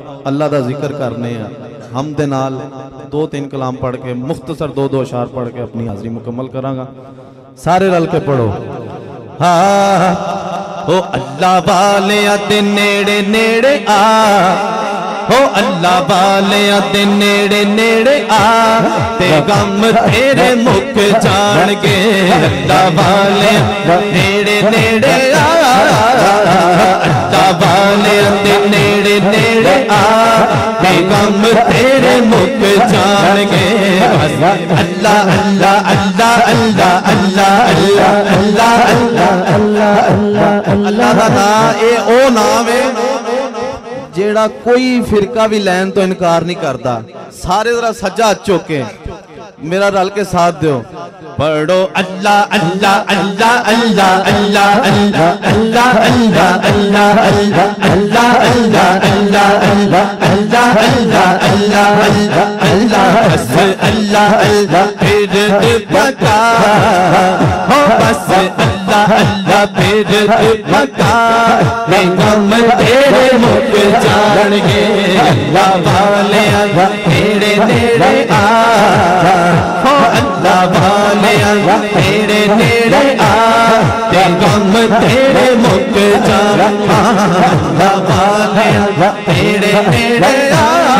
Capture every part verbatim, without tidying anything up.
اللہ دا ذکر کرنے ہیں ہم دے نال دو تین کلام پڑھ کے مختصر دو دو اشعار پڑھ کے اپنی حاضری مکمل کراں گا سارے رل کے پڑھو ہاں او اللہ والے دے نیڑے نیڑے آ او اللہ والے دے نیڑے نیڑے آ تے غم تیرے مک جان گے اللہ والے نیڑے نیڑے آ اللہ والے دے نیڑے نیڑے آ تے غم تیرے مک جان گے اللہ اللہ اللہ اللہ اللہ اللہ اللہ اللہ اللہ دا نام اے او نام ہے جیڑا کوئی فرقہ بھی لین تو انکار نہیں کرتا سارے ذرا سجا چوکے میرا رل کے ساتھ دیو پڑھو اللہ اللہ اللہ اللہ اللہ اللہ اللہ اللہ اللہ اللہ اللہ اللہ اللہ اللہ اللہ بس اللہ اللہ پھر پکا ہو بس اللہ اللہ پھر پکا میں غم تیرے مک جان گے اللہ والے تیرے نیڑے آ ہو اللہ والے تیرے نیڑے آ تے غم تیرے مک جان اللہ والے تیرے نیڑے آ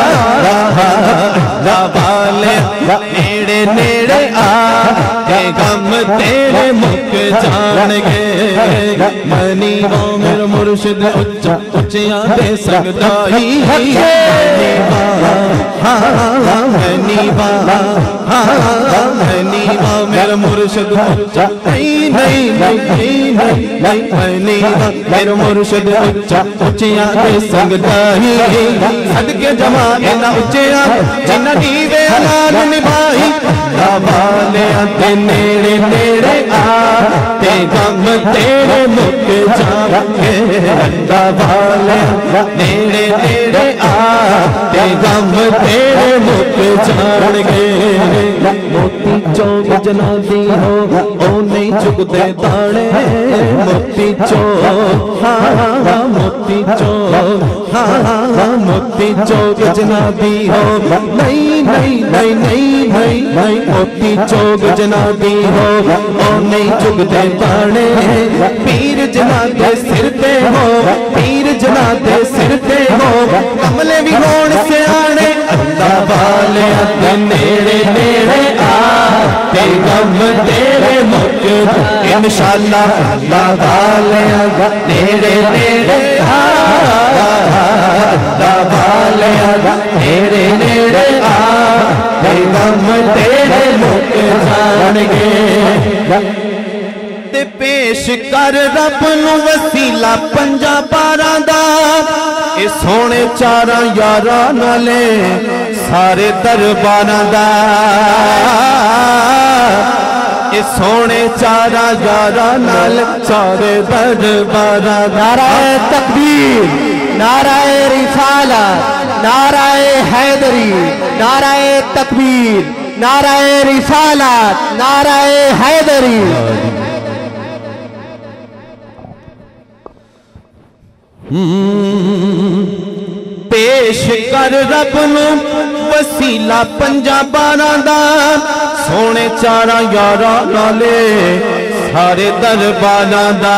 اللہ والے نیڑے نیڑے آ تے غم تیرے مک جان گے منی وہ میرا مرشد اچھا اچھیاں دے سکتا ہی نیوا نیوا میرا مرشد اچھا نہیں نہیں نہیں نہیں نیوا میرا مرشد اچھا اچھیاں دے سکتا ہی صدقے جماعے نہ اچھیاں جنہ نیوے نال نباہی والے تے نیڑے نیڑے آ تے غم تیرے مک جان گے اللہ والے نیڑے نیڑے آ تے غم تیرے مک جان گے موتی چوک جنابی ہو او نہیں چکتے دانے موتی چوک ہاں موتی چوک ہاں موتی چوک جنابی ہو نہیں نہیں نہیں نہیں نہیں موتی چوک جنابی ہو او نہیں چکتے دانے پیر جنابے سر تے ہو پیر جنابے سر تے ہو کملے بھی ہون سے آنے اللہ والے نیڑے نیڑے آ تے غم تیرے مک انشاءاللہ اللہ والے نیڑے نیڑے آ اللہ والے نیڑے نیڑے آ تے غم تیرے مک جان گے تے پیش کر رب نو وسیلہ پنجا باراں دا اے سونے چاراں یاراں نالے سارے درباراں دا اے سونے چاراں یاراں نال سارے درباراں دا نعرہ تکبیر نعرہ رسالت نعرہ حیدری نعرہ تکبیر نعرہ رسالت نعرہ حیدری پیش کر رب نو وسیلہ پنجا باراں دا سونے چاراں یاراں نالے سارے درباراں دا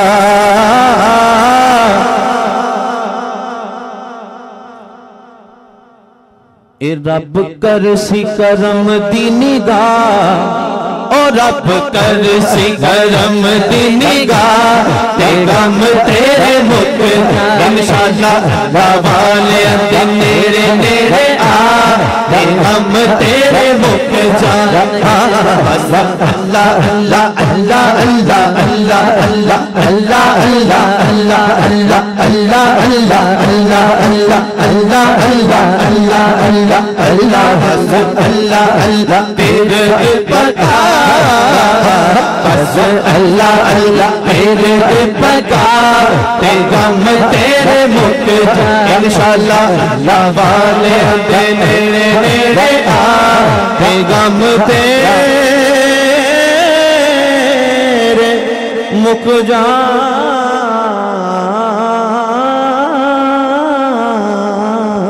اے رب کر سی کرم دی نگاہ او رب کر سی کرم دی نگاہ تے غم تیرے مک انشاءاللہ اللہ والے تے نیڑے نیڑے آ تے غم تیرے مک جان بس اللہ اللہ اللہ اللہ اللہ اللہ اللہ اللہ اللہ اللہ اللہ اللہ اللہ اللہ اللہ اللہ اللہ اللہ بس اللہ اللہ تیرے پتا بس اللہ اللہ تیرے پتا تے غم تیرے مک انشاءاللہ اللہ والے تے نیڑے نیڑے آ تے غم تیرے مک جان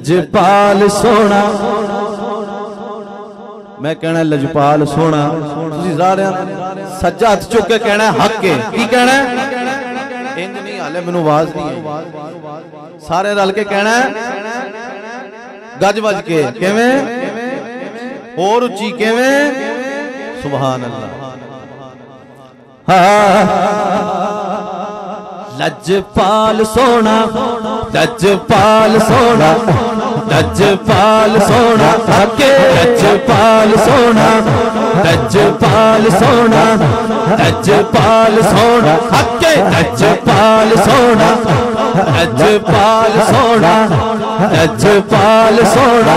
लजपाल सोना मैं कहना लजपाल सोना तुसी सारे सज्जा हथ चुक के कहना हक है की कहना इंज नहीं हाले मैनू आवाज नहीं है सारे रल के कहना गज वज के किवें और उच्ची किवें सुभान अल्लाह लजपाल सोना लजपाल सोना लजपाल सोना हके लजपाल सोना लजपाल सोना लजपाल सोना हके लजपाल सोना लजपाल सोना लजपाल सोना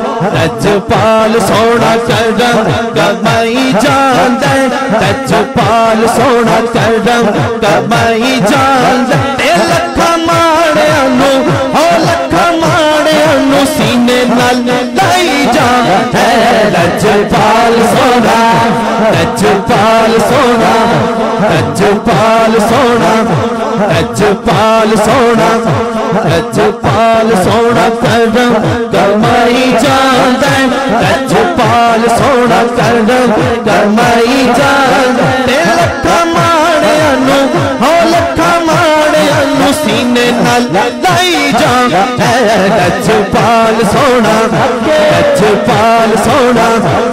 लजपाल सोना करम कमाई जान दे लजपाल सोना करम कमाई जान दे लखा माड़े अनु हो लखा माड़े अनु सीने नाल लाई जान है लजपाल सोना लजपाल सोना लजपाल सोना लजपाल सोना लजपाल सोना करम कमाई जान दे लजपाल सोना करम कमाई जान दे लखा माड़े अनु हो लखा माड़े अनु सीने नाल लाई जान है लजपाल सोना लजपाल सोना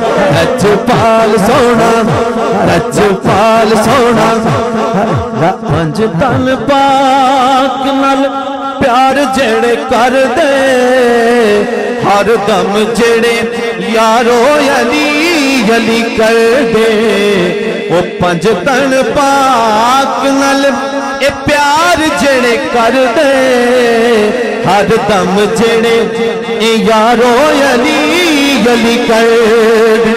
लजपाल सोना लजपाल सोना पंज तन पाक नाल प्यार जेड़े कर दे हर दम जेड़े यारो अली अली कर दे वो पंज तन पाक नाल ए प्यार जेड़े कर दे हर दम जेड़े ए यारो अली अली कर दे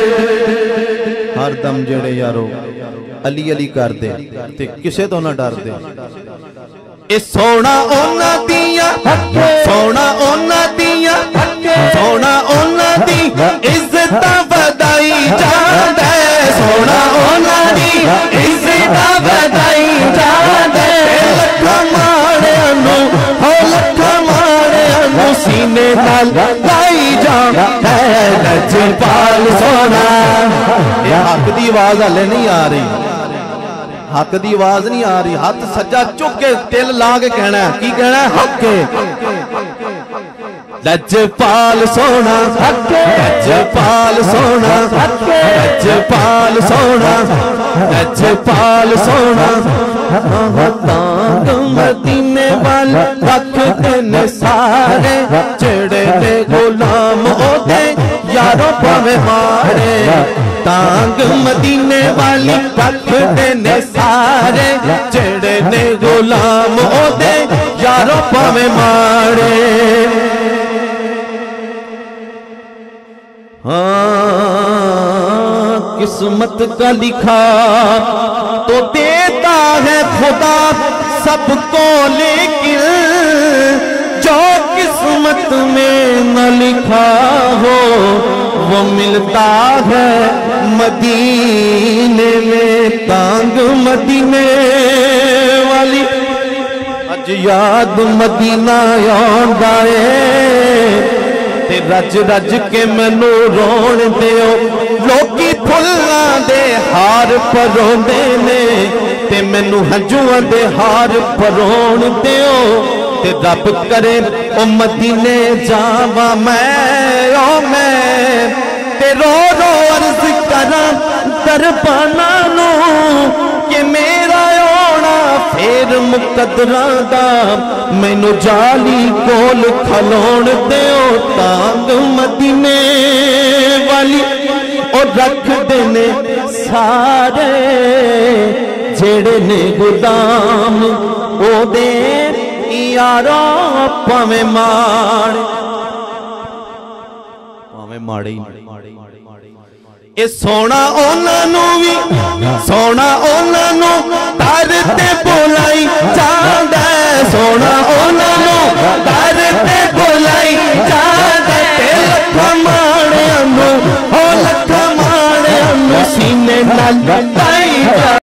हर दम जेड़े यारो अली अली कर दे ते किसे तो ना डर दे ए सोना ओना दिया सोना ओना दिया सोना ओना दी इज्जत बधाई जांदा सोना ओना दी इज्जत बधाई जांदा लखा माड़े अनु हो लखा माड़े अनु सीने नाल लाई जांदा लजपाल सोना ये हक दी आवाज हले नहीं आ रही हक दी आवाज नहीं आ रही हाथ सज्जा चुक के तिल ला के कहना की कहना हक लजपाल सोना लजपाल सोना लजपाल सोना लजपाल सोना मदीने वाल रखते ने सारे जेड़े ने गुलाम होते यारो भावे मारे तांग मदीने वाली रखते ने सारे जेड़े ने गुलाम होते यारो भावे मारे हाँ किस्मत का लिखा तो देता है खुदा सबको लेकिन जो किस्मत में न लिखा हो वो मिलता है मदीने में तांग मदीने वाली अज याद मदीना आंदा है रज रज के मैनू रोण दियो लोकी फुल्लां दे हार परोंदे ने ते मैनू हंजुआं दे हार परोण दियो ते रब करे ओ मदीने जावा मैं ओ मैं ते रो रो अर्ज करा दरबाना नू कि मेरा फेर मुकदरा दा मैनू जाली कोल खलोण दियो तांग मदीने वाली और रख देने सारे जेड़े ने गुलाम ओ दे यारो भावें माड़े भावें माड़े ए सोना ओना नू भी सोना ओना नू दर ते बुलाई जांदा सोना ओना नू दर ते बुलाई जांदा लखा माड़े अनु हो लखा माड़े अनु सीने नाल लाई